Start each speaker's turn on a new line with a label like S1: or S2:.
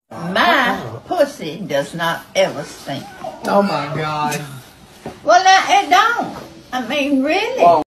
S1: My pussy does not ever stink.
S2: Oh my God.
S1: Well, now it don't. I mean, really.
S3: Whoa.